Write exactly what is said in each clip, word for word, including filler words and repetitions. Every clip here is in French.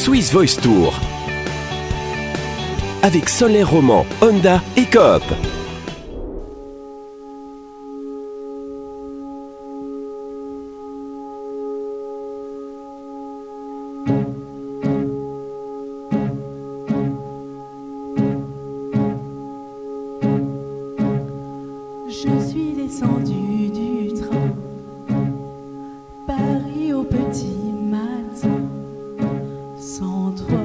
Swiss Voice Tour avec Solaire Roman, Honda et Coop. Je suis descendue du train, Paris au petit matin, sans toi.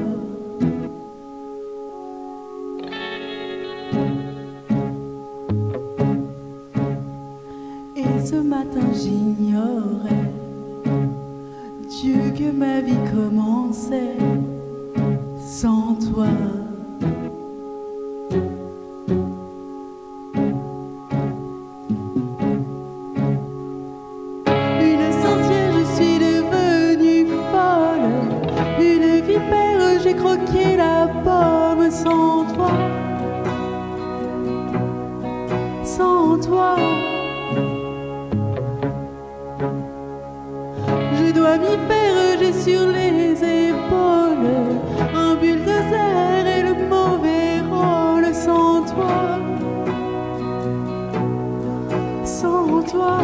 Et ce matin j'ignorais, Dieu, que ma vie commençait sans toi. J'ai croqué la pomme sans toi, sans toi. Je dois m'y faire, j'ai sur les épaules un bulldozer et le mauvais rôle sans toi, sans toi.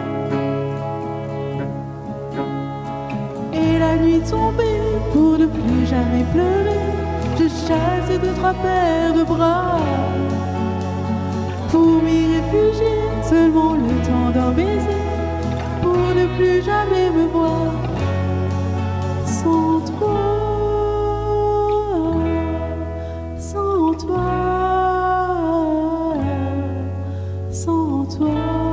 Et la nuit tombée, pour ne plus jamais pleurer, je chasse deux, trois paires de bras pour m'y réfugier, seulement le temps d'un baiser, pour ne plus jamais me voir sans toi, sans toi, sans toi.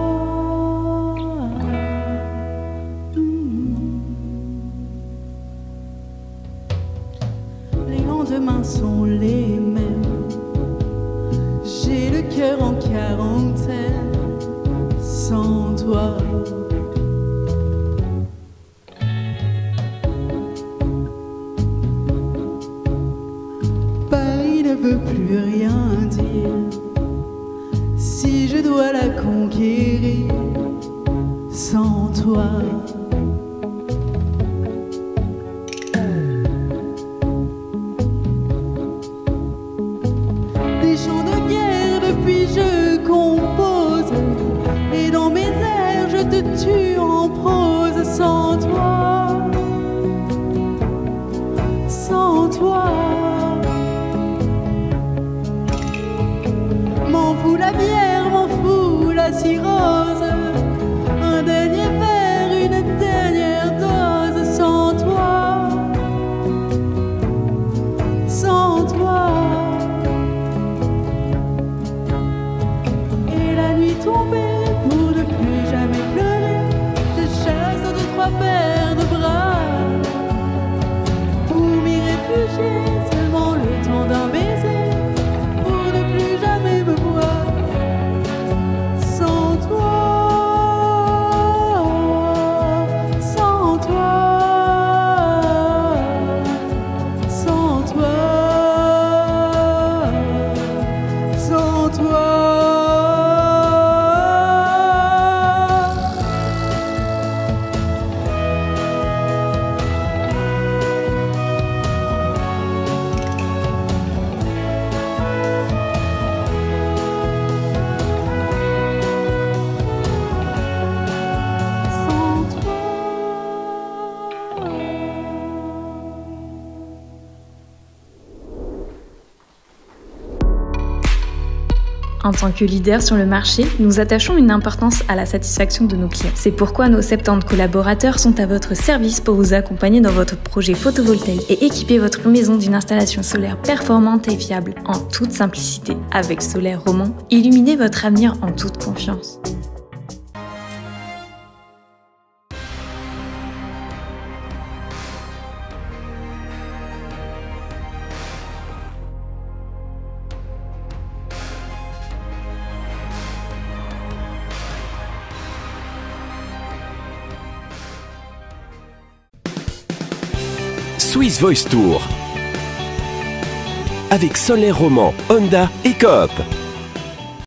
Demain sont les mêmes. J'ai le cœur en quarantaine sans toi. Paris ne veut plus rien dire si je dois la conquérir sans toi. Des chants de guerre depuis je compose, et dans mes airs je te tue en prose sans toi, sans toi. M'en fout la bière, m'en fout la cirrhose, un dernier verre, une dernière dose sans toi, sans toi. Tombée pour ne plus jamais pleurer, je chasse deux, trois paires de bras pour m'y réfugier, seulement le temps d'un baiser, pour ne plus jamais me voir sans toi, sans toi, sans toi, sans toi. En tant que leader sur le marché, nous attachons une importance à la satisfaction de nos clients. C'est pourquoi nos soixante-dix collaborateurs sont à votre service pour vous accompagner dans votre projet photovoltaïque et équiper votre maison d'une installation solaire performante et fiable en toute simplicité. Avec Solaire Roman, illuminez votre avenir en toute confiance. Swiss Voice Tour avec Solaire Roman, Honda et Coop.